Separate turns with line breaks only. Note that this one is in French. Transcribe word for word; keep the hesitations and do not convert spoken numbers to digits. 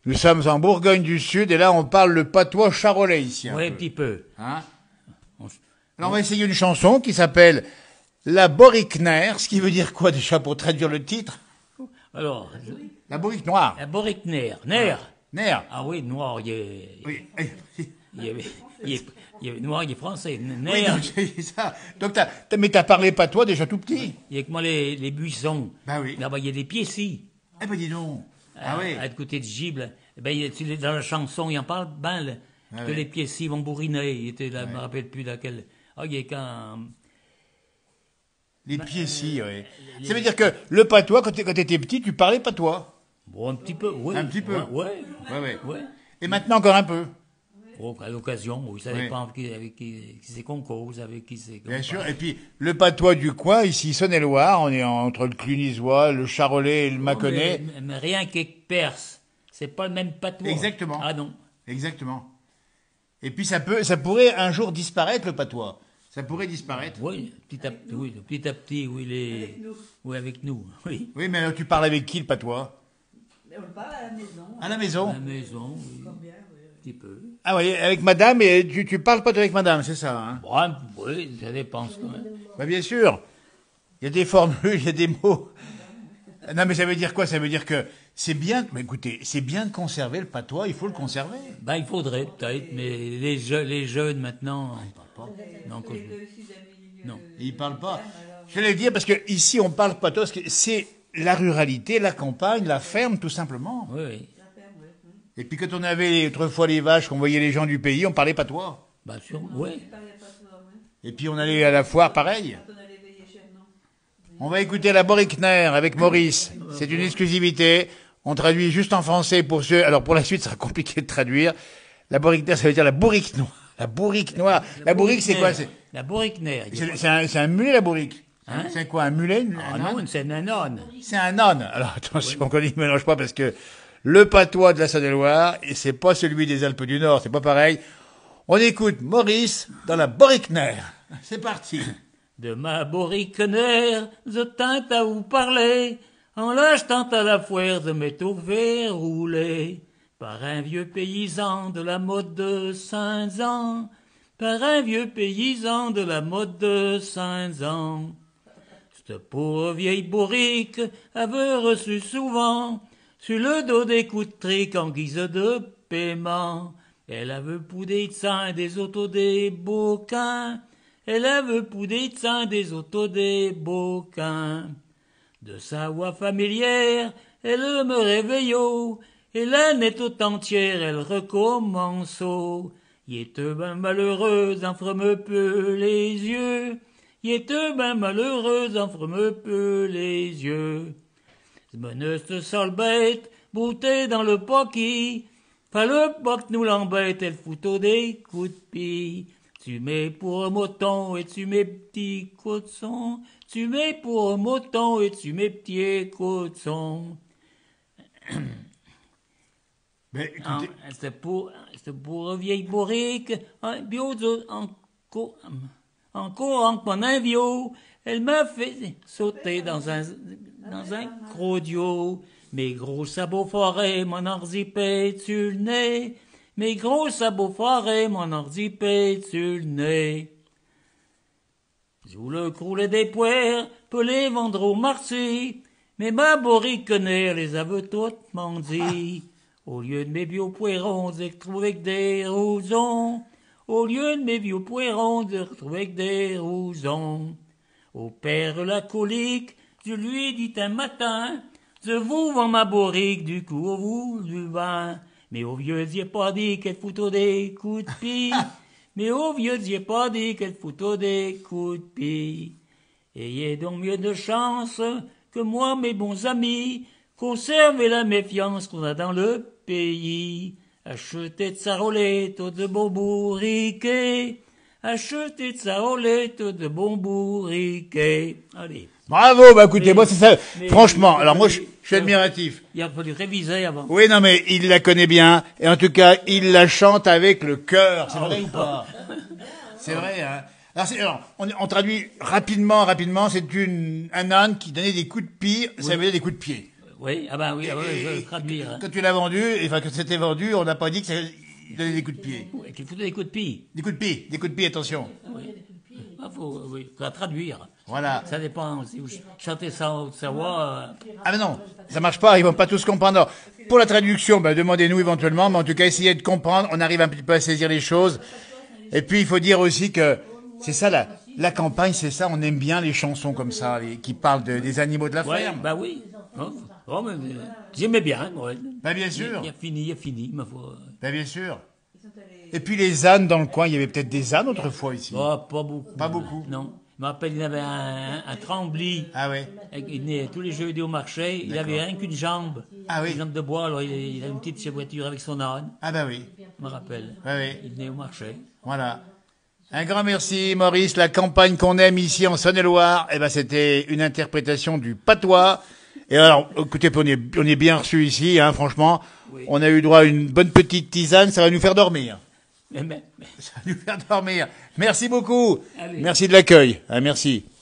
Nous sommes en Bourgogne du Sud et là on parle le patois charolais ici.
Oui, un petit peu.
Hein? Alors on va essayer une chanson qui s'appelle La Boricner, ce qui veut dire quoi déjà pour traduire le titre?
Alors,
La Borique noire.
la Boricner. Ner.
Ner.
Ah oui, noir, il est,
Oui.
il est, il est, il est noir, il est français. Ner.
Oui, donc, c'est ça. Donc t'as, t'as- mais t'as parlé patois déjà tout petit.
Il y a que moi les, les buissons.
Bah oui.
Là-bas, il y a des pieds-ci.
Eh ben dis donc. Ah
à,
oui.
à côté de Gibes. Eh ben, il y a- tu les- dans la chanson, il en parle ben, le-
Ah
que
ouais.
les pieds-ci vont bourriner. Il était là, je me rappelle plus laquelle. Ah, il est quand.
Les pieds si, oui. Ça veut dire que le patois, quand t'es- quand t'étais petit, tu parlais patois.
Bon, un petit peu, oui.
Un petit peu.
Ouais, ouais.
Ouais, ouais.
ouais.
Et maintenant encore un peu.
Oh, à l'occasion, oui, ça
Oui.
dépend avec qui, avec qui, qui c'est qu'on cause, avec qui c'est qu'on
Bien
parle.
sûr. Et puis, le patois du coin, ici, Saône-et-Loire, on est entre le Clunisois, le Charolais et le Mâconnais.
Mais, mais rien qu'avec Perse, c'est pas le même patois.
Exactement.
Ah non.
Exactement. Et puis, ça peut, ça pourrait un jour disparaître, le patois. Ça pourrait disparaître.
Oui, petit à petit, oui, petit à petit, oui, les...
Avec nous.
oui, avec nous, oui.
Oui, mais alors, tu parles avec qui, le patois?
Mais on le parle à la maison.
À la
À
maison.
la maison, oui,
Combien, oui.
un petit peu.
Ah oui, avec madame, et tu, tu parles pas avec madame, c'est ça, hein?
Bon, oui, ça dépend quand même.
Bah, bien sûr. Il y a des formules, il y a des mots. Non, mais ça veut dire quoi? Ça veut dire que c'est bien, mais écoutez, c'est bien de conserver le patois, il faut le conserver.
Ben, il faudrait peut-être, mais les, je, les jeunes maintenant, on parle pas. Non, que
Les
je-
deux ici d'un milieu.
Non.
Ils parlent pas. Je vais le dire parce que ici on parle patois, parce que c'est la ruralité, la campagne, la ferme, tout simplement.
Oui, oui.
La ferme, oui. Hum.
Et puis quand on avait autrefois les vaches, qu'on voyait les gens du pays, on parlait patois.
Ben, sûr,
Non,
oui.
il parlait pas souvent, oui.
Et puis on allait à la foire, pareil.
Quand on allait veiller chez non.
On va écouter la Boricner avec Maurice. C'est une exclusivité. On traduit juste en français pour ceux. Alors pour la suite, ça sera compliqué de traduire. La Boricner, ça veut dire la bourrique noire. La bourrique noire. La bourrique, c'est quoi? C'est
La bourriquner.
c'est- c'est un, c'est un mulet, la bourrique.
Hein?
C'est quoi, un mulet? une-
Ah
un
non,
âne
c'est un âne.
C'est un âne. Alors attention, qu'on ne mélange pas parce que le patois de la Saône-et-Loire, et c'est pas celui des Alpes du Nord, c'est pas pareil. On écoute Maurice dans la Boricner. C'est parti.
De ma bourriquner, je tente à vous parler, en l'achetant à la foire de mes fait rouler, par un vieux paysan de la mode de Saint-Jean, par un vieux paysan de la mode de Saint-Jean. Cette pauvre vieille bourrique avait reçu souvent sur le dos des coups de trique en guise de paiement. Elle avait poudé de sang des autos des bouquins. Elle avait poudé de sang des autos des bouquins. De sa voix familière, elle me réveillot, et l'année tout entière, elle recommençot. Il était ben malheureuse, en me peu les yeux. Il était ben malheureuse, en me peu les yeux. Meneuse sale bête, boutée dans le pocky. Fallait pas que nous l'embête, elle foutait des coups de pied. Tu mets pour un mouton et tu mets petits cochons. Tu mets pour un mouton et tu mets petits cochons.
Mais
Ah,
écoutez,
C'était pour, c'était pour une vieille bourrique, un bio de, en, co- en courant comme un vieux, elle m'a fait sauter dans un, dans un gros duo. Mes gros sabots forêts m'en orzipaient sur le nez, mes gros sabots forêts m'en orzipaient sur le nez. Sous le croulet des poires, peut les vendre au marché, mais ma bourrique les avait toutes mendies. Au lieu de mes vieux poirons, j'ai retrouvé que des rousons. Au lieu de mes vieux poirons, j'ai retrouvé que des rousons. Au père la colique, je lui ai dit un matin, je vous vends ma bourrique, du coup au vous du vin. Mais au vieux, j'y ai pas dit qu'elle foutait des coups de pied. Mais au vieux, j'y ai pas dit qu'elle foutait des coups de pied. Ayez donc mieux de chance que moi, mes bons amis, conservez la méfiance qu'on a dans le pays. Achetez de sa rolette de bons bourriquets. Achetez de sa rolette de bons bourriquets. Allez.
bravo, bah écoutez,
Mais-
moi c'est ça.
mais-
Franchement,
mais-
alors moi je,
mais-
je suis admiratif.
Il a fallu réviser avant.
Oui, non, mais il la connaît bien, et en tout cas, il la chante avec le cœur. C'est vrai ou pas? C'est vrai, hein. Alors, c'est- alors, on, on traduit rapidement, rapidement, c'est une, un âne qui donnait des coups de pied, ça veut dire des coups de pied.
Oui, ah ben oui, ah, oui, je vais le traduire. Hein.
Quand tu l'as vendu, enfin, quand c'était vendu, on n'a pas dit que ça donnait des coups de pied.
Oui, qu'il foutait des coups de pied.
Des coups de pied, des coups de pied, attention.
Oui. Ah, faut, oui, faut la traduire.
Voilà.
Ça dépend, si vous chantez ça en Haute-Savoie... Euh...
Ah mais non, ça marche pas, ils vont pas tous comprendre. Alors, pour la traduction, ben, demandez-nous éventuellement, mais en tout cas, essayez de comprendre, on arrive un petit peu à saisir les choses. Et puis, il faut dire aussi que c'est ça, la, la campagne, c'est ça, on aime bien les chansons comme ça, les, qui parlent de, des animaux de la
Ouais,
ferme.
bah oui. Oh, oh, mais, euh, j'aimais bien, ouais.
Ben, bien sûr.
Il a fini, il a fini, ma foi.
Ben, bien sûr. Et puis les ânes dans le coin, il y avait peut-être des ânes autrefois ici.
Oh, pas beaucoup.
Pas beaucoup.
Non. Je me rappelle, il y avait un, un trembli.
Ah ouais.
Il venait tous les jeudis au marché. Il avait rien qu'une jambe.
Ah oui.
Une jambe de bois. Alors il, il a une petite voiture avec son âne.
Ah ben oui.
Je me rappelle.
Ah oui.
Il venait au marché.
Voilà. Un grand merci, Maurice. La campagne qu'on aime ici en Saône-et-Loire, eh ben, c'était une interprétation du patois. Et alors, écoutez, on est, on est bien reçus ici, hein, franchement.
Oui.
On a eu droit à une bonne petite tisane, ça va nous faire dormir.
Mais, mais, mais...
Ça va nous faire dormir. Merci beaucoup.
Allez.
Merci de l'accueil. Hein, merci.